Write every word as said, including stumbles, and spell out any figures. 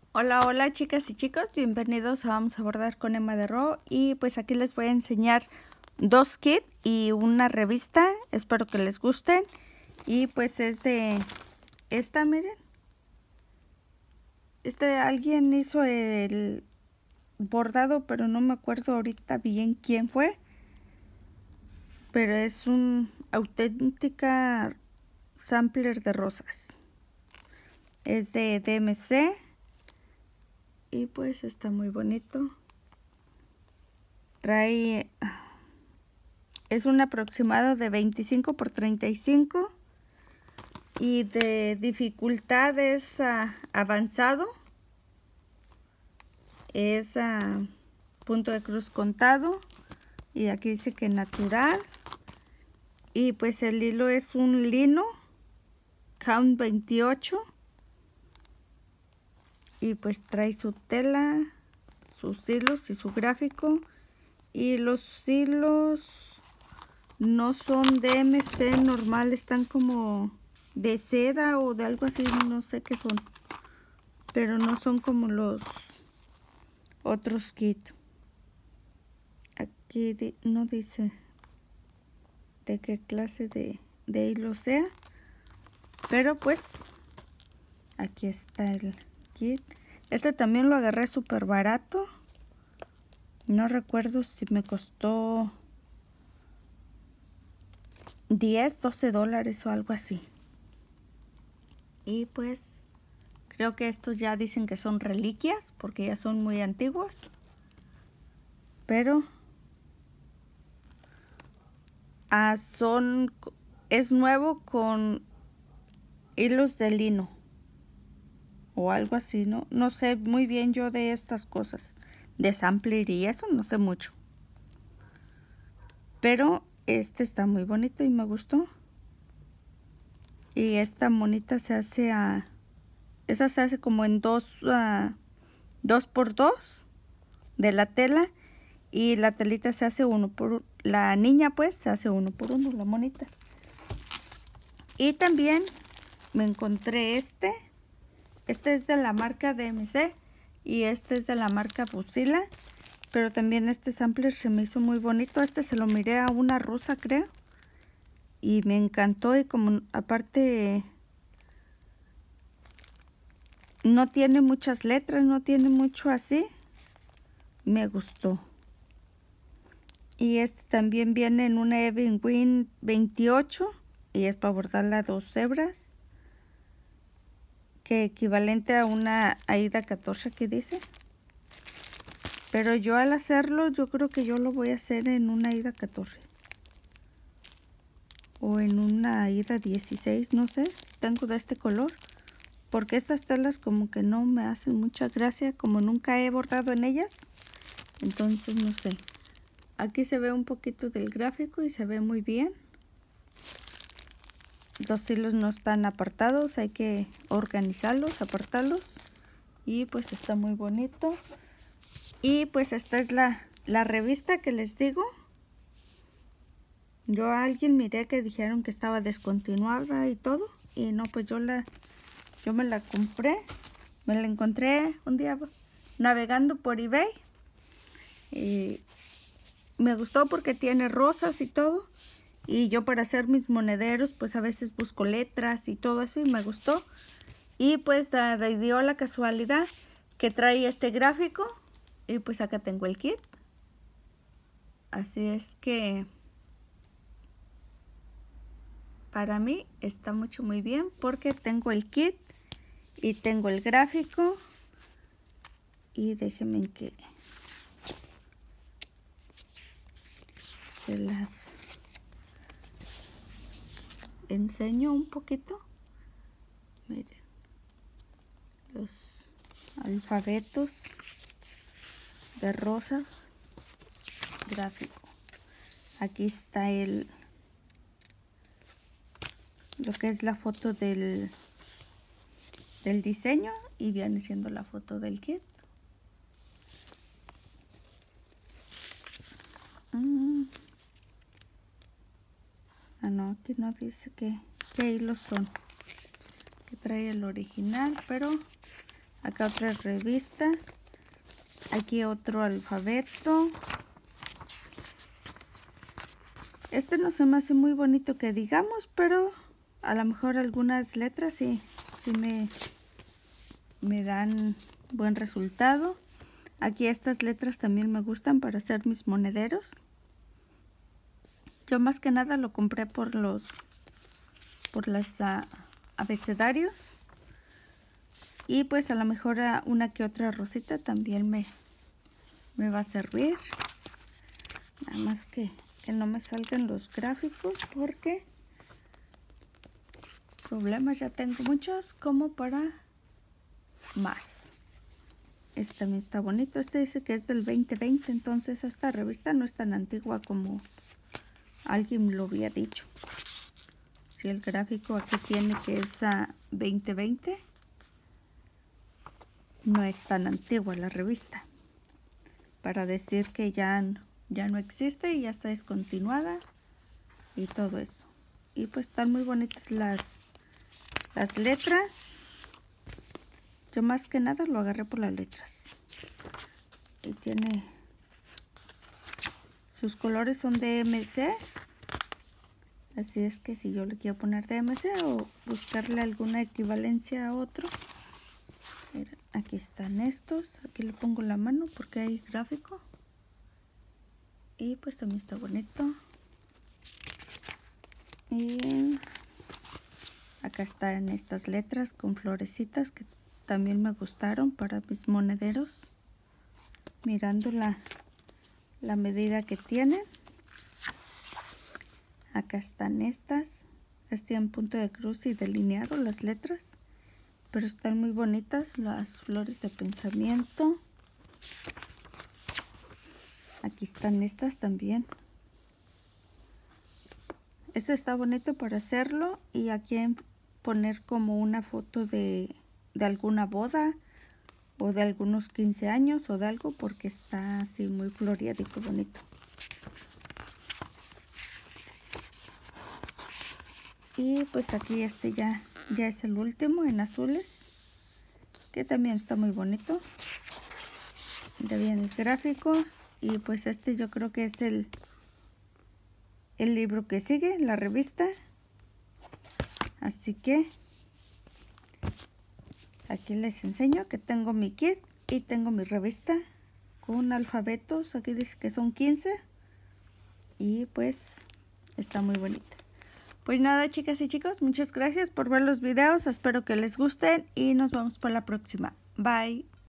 Hola, hola chicas y chicos, bienvenidos a Vamos a Bordar con Emma de Ro. Y pues aquí les voy a enseñar dos kits y una revista, espero que les gusten. Y pues es de esta, miren. Este alguien hizo el bordado, pero no me acuerdo ahorita bien quién fue. Pero es un auténtica sampler de rosas. Es de D M C. Y pues está muy bonito. Trae... Es un aproximado de veinticinco por treinta y cinco. Y de dificultad es uh, avanzado. Es uh, punto de cruz contado. Y aquí dice que natural. Y pues el hilo es un lino. Count veintiocho. Y pues trae su tela, sus hilos y su gráfico. Y los hilos no son D M C normal, están como de seda o de algo así, no sé qué son. Pero no son como los otros kits. Aquí di, no dice de qué clase de, de hilo sea. Pero pues aquí está el kit. Este también lo agarré súper barato. No recuerdo si me costó diez, doce dólares o algo así. Y pues creo que estos ya dicen que son reliquias porque ya son muy antiguos. Pero ah, son, es nuevo con hilos de lino o algo así, ¿no? No sé muy bien yo de estas cosas, de sampler y eso, no sé mucho. Pero este está muy bonito y me gustó. Y esta monita se hace a... Esa se hace como en dos, uh, dos por dos de la tela. Y la telita se hace uno por... La niña pues se hace uno por uno, la monita. Y también me encontré este. Este es de la marca D M C. Y este es de la marca Fusila. Pero también este sampler se me hizo muy bonito. Este se lo miré a una rusa, creo. Y me encantó. Y como aparte no tiene muchas letras, no tiene mucho así, me gustó. Y este también viene en una Evan Wing veintiocho. Y es para bordar a dos hebras. Que equivalente a una Aida catorce que dice. Pero yo al hacerlo, yo creo que yo lo voy a hacer en una Aida catorce. O en una Aida dieciséis, no sé. Tengo de este color. Porque estas telas como que no me hacen mucha gracia. Como nunca he bordado en ellas. Entonces no sé. Aquí se ve un poquito del gráfico y se ve muy bien. Los hilos no están apartados, hay que organizarlos, apartarlos. Y pues está muy bonito. Y pues esta es la, la revista que les digo. Yo a alguien miré que dijeron que estaba descontinuada y todo. Y no, pues yo la yo me la compré. Me la encontré un día navegando por eBay. Y me gustó porque tiene rosas y todo. Y yo para hacer mis monederos pues a veces busco letras y todo eso y me gustó. Y pues da, da, dio la casualidad que trae este gráfico. Y pues acá tengo el kit. Así es que para mí está mucho muy bien porque tengo el kit y tengo el gráfico. Y déjenme que se las enseño un poquito. Miren los alfabetos de rosa gráfico. Aquí está el lo que es la foto del del diseño y viene siendo la foto del kit. Mm. Ah, no, aquí no dice que qué hilos son, que trae el original, pero Acá otras revistas. Aquí otro alfabeto. Este no se me hace muy bonito que digamos, pero a lo mejor algunas letras sí, sí me, me dan buen resultado. Aquí estas letras también me gustan para hacer mis monederos. Yo más que nada lo compré por los por los uh, abecedarios. Y pues a lo mejor uh, una que otra rosita también me, me va a servir. Nada más que, que no me salgan los gráficos porque problemas ya tengo muchos como para más. Este también está bonito. Este dice que es del veinte veinte, entonces esta revista no es tan antigua como alguien lo había dicho. Si el gráfico aquí tiene que es a veinte veinte, no es tan antigua la revista para decir que ya, ya no existe y ya está descontinuada y todo eso. Y pues están muy bonitas las, las letras. Yo más que nada lo agarré por las letras. Y tiene... sus colores son D M C. Así es que si yo le quiero poner D M C o buscarle alguna equivalencia a otro. Aquí están estos. Aquí le pongo la mano porque hay gráfico. Y pues también está bonito. Y acá están estas letras con florecitas que también me gustaron para mis monederos. Mirando la, la medida que tienen. Acá están estas. Estas tienen punto de cruz y delineado las letras. Pero están muy bonitas las flores de pensamiento. Aquí están estas también. Este está bonito para hacerlo. Y aquí poner como una foto de, de alguna boda. O de algunos quince años o de algo. Porque está así muy floreadito, bonito. Y pues aquí este ya, ya es el último en azules. Que también está muy bonito. Ya viene el gráfico. Y pues este yo creo que es el, el libro que sigue, la revista. Así que aquí les enseño que tengo mi kit y tengo mi revista con alfabetos. Aquí dice que son quince. Y pues está muy bonita. Pues nada, chicas y chicos, muchas gracias por ver los videos. Espero que les gusten y nos vemos para la próxima. Bye.